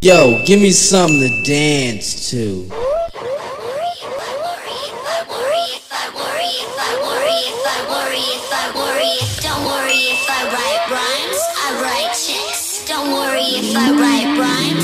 Yo, give me something to dance to. Don't worry if I write rhymes, I write chicks. Don't worry if I write rhymes.